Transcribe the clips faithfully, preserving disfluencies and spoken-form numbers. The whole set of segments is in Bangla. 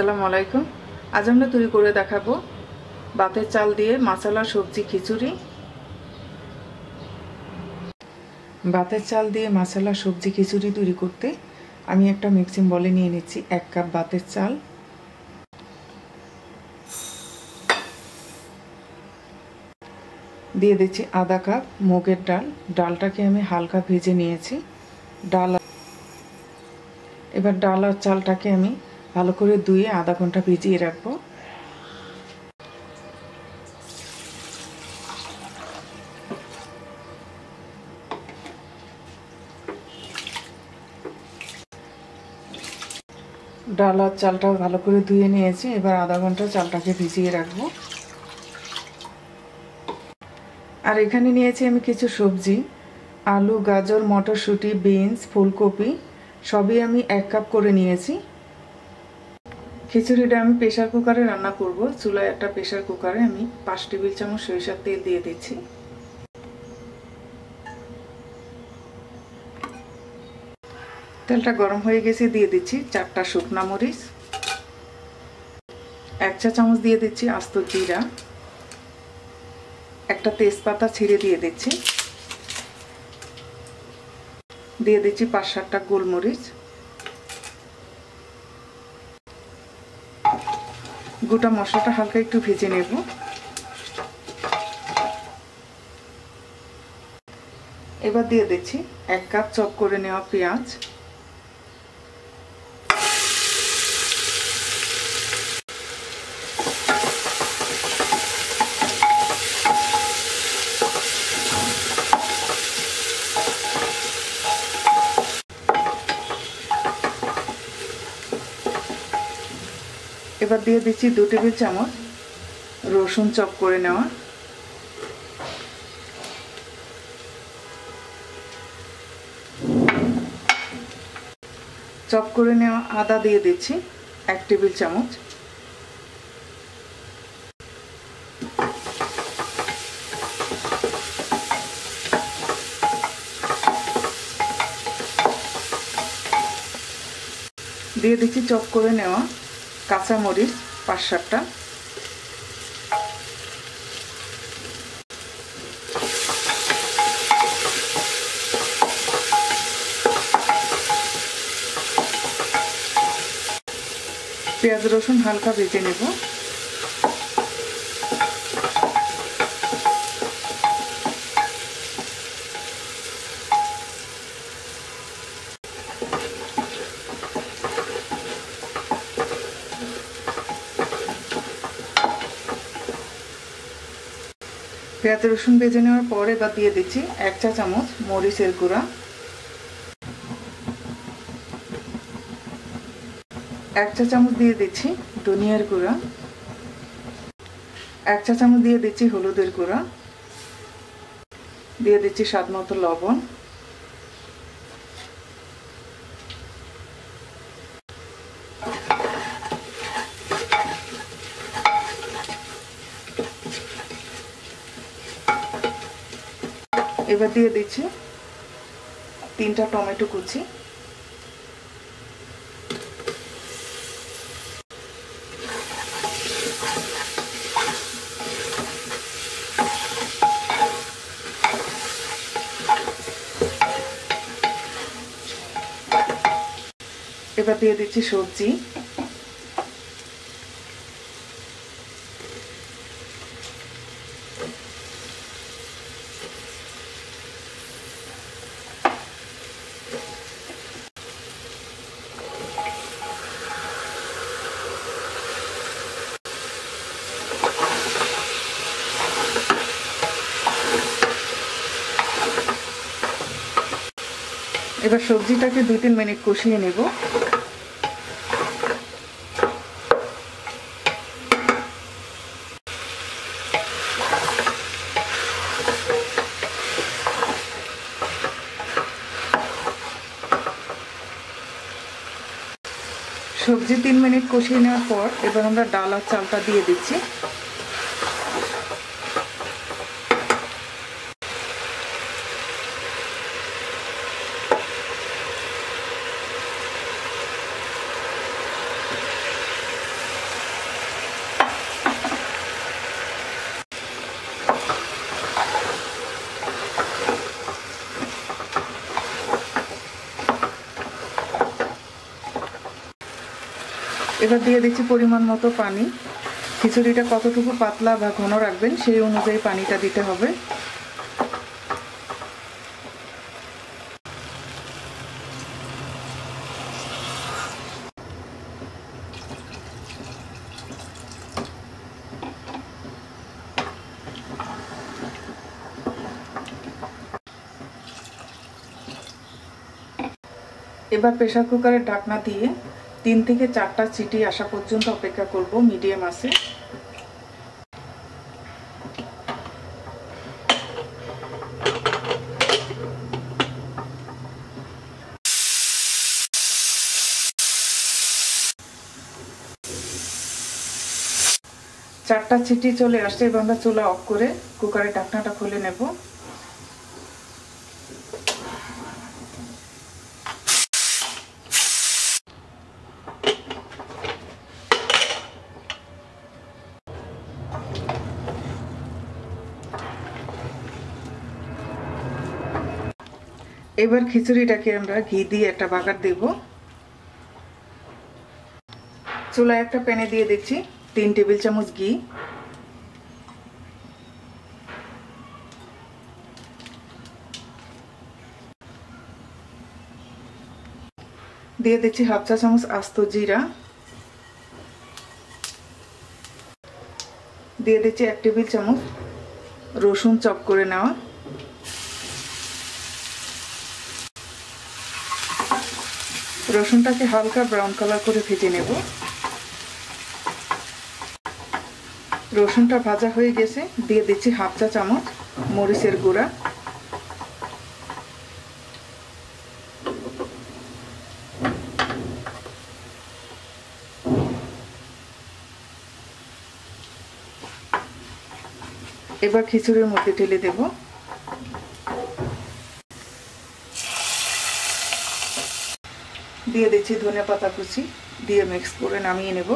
আসসালামু আলাইকুম। আজ আমরা তৈরি করে দেখাবো ভাতের চাল দিয়ে মশলা সবজি খিচুড়ি। ভাতের চাল দিয়ে মশলা সবজি খিচুড়ি তৈরি করতে আমি একটা মিক্সিং বলে নিয়ে নিচ্ছি এক কাপ ভাতের চাল, দিয়ে দিচ্ছি আধা কাপ মুগের ডাল। ডালটাকে আমি হালকা ভেজে নিয়েছি। ডাল এবার ডাল আর চালটাকে আমি ভালো করে ধুয়ে আধা ঘন্টা ভিজিয়ে রাখবো। ডাল আর চালটা ভালো করে ধুয়ে নিয়েছি। এবার আধা ঘন্টা চালটাকে ভিজিয়ে রাখবো। আর এখানে নিয়েছি আমি কিছু সবজি, আলু, গাজর, মটরশুঁটি, বিনস, ফুলকপি সবই আমি এক কাপ করে নিয়েছি। খিচুড়িটা আমি প্রেসার কুকারে রান্না করব। চুলায় একটা প্রেসার কুকারে আমি পাঁচ টেবিল চামচ সরিষার তেল দিয়ে দিচ্ছি। তেলটা গরম হয়ে গেছে, দিয়ে দিচ্ছি চারটা শুকনা মরিচ, এক চা চামচ দিয়ে দিচ্ছি আস্ত জিরা, একটা তেজপাতা ছিঁড়ে দিয়ে দিচ্ছি, দিয়ে দিচ্ছি পাঁচ সাতটা গোলমরিচ, গোটা মশলাটা হালকা একটু ভেজে নেব। এবার দিয়ে দিচ্ছি এক কাপ চপ করে নেওয়া পেঁয়াজ, এবার দিয়ে দিচ্ছি দু টেবিল চামচ রসুন চপ করে নেওয়া, চপ করে নেওয়া আদা দিয়ে দিচ্ছি এক টেবিল চামচ, দিয়ে দিচ্ছি চপ করে নেওয়া কাঁচামরিচ পাঁচ সাতটা, পেঁয়াজ রসুন হালকা ভেজে নেব। পেঁয়াজ রসুন ভেজে নেওয়ার পর এবার দিয়ে দিচ্ছি এক চা চামচ মরিচের গুঁড়া, এক চা চামচ দিয়ে দিচ্ছি ধনিয়ার গুঁড়া, এক চা চামচ দিয়ে দিচ্ছি হলুদের গুঁড়া, দিয়ে দিচ্ছি স্বাদ মতো লবণ, এবার দিয়ে দিচ্ছি তিনটা টমেটো কুচি, এবার দিয়ে দিচ্ছি সবজি, এবার সবজিটাকে দুই তিন মিনিট কষিয়ে নেব। সবজি তিন মিনিট কষিয়ে নেওয়ার পর এবার আমরা ডাল আর চালটা দিয়ে দিচ্ছি। এবার দিয়ে দিচ্ছি পরিমাণ মতো পানি। খিচুড়িটা কতটুকু পাতলা বা ঘন রাখবেন সেই অনুযায়ী পানিটা দিতে হবে। এবার প্রেসার কুকারের ঢাকনা দিয়ে তিন থেকে চারটা সিটি আসা পর্যন্ত অপেক্ষা করব মিডিয়াম আঁচে। চারটা সিটি চলে আসছে, এবার আমরা চুলা অফ করে কুকারের ঢাকনাটা খুলে নেব। এবার খিচুড়িটাকে আমরা ঘি দিয়ে একটা বাগার দেব। চুলায় একটা প্যানে দিয়ে দিচ্ছি তিন টেবিল চামচ ঘি। দিয়ে দিচ্ছি হাফ চা চামচ আস্ত জিরা। দিয়ে দিচ্ছি এক টেবিল চামচ রসুন চপ করে নেওয়া। রসুনটাকে হালকা ব্রাউন কালার করে ভেজে নেব। রসুনটা ভাজা হয়ে গেছে, দিয়ে দিচ্ছি হাফ চা চামচ মরিচের গুঁড়া। এবার খিচুড়ির মধ্যে ঢেলে দেব। দিয়ে দিচ্ছি ধনে পাতা কুচি, দিয়ে মিক্স করে নামিয়ে নেব।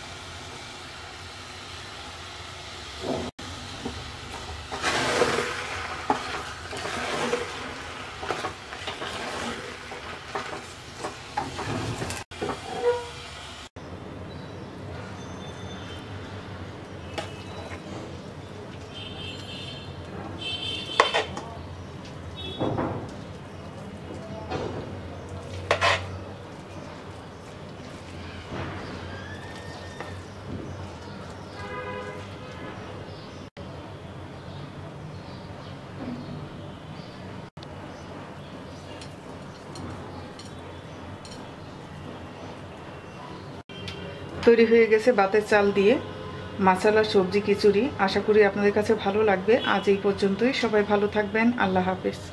তৈরি হয়ে গেছে ভাতের চাল দিয়ে মাসালা সবজি খিচুড়ি। আশা করি আপনাদের কাছে ভালো লাগবে। আজ এই পর্যন্তই। সবাই ভালো থাকবেন। আল্লাহ হাফেজ।